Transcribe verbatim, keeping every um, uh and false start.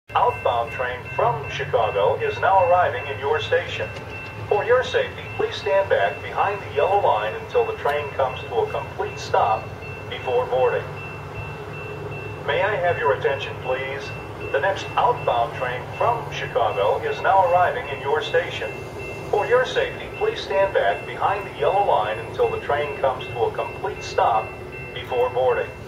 Outbound train from Chicago is now arriving in your station. For your safety, please stand back behind the yellow line until the train comes to a complete stop before boarding. May I have your attention, please? The next outbound train from Chicago is now arriving in your station. For your safety, please stand back behind the yellow line until the train comes to a complete stop before boarding.